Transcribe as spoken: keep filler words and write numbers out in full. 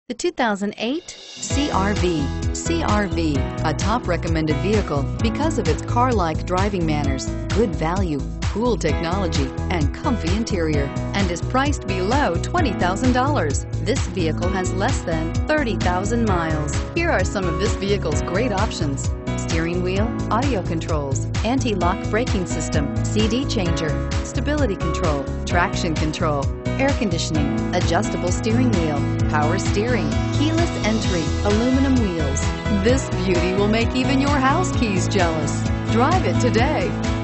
The two thousand eight C R V. C R V, a top recommended vehicle because of its car-like driving manners, good value, cool technology, and comfy interior, and is priced below twenty thousand dollars. This vehicle has less than thirty thousand miles. Here are some of this vehicle's great options: steering wheel audio controls, anti-lock braking system, C D changer, stability control, traction control, air conditioning, adjustable steering wheel, power steering, keyless entry, aluminum wheels. This beauty will make even your house keys jealous. Drive it today.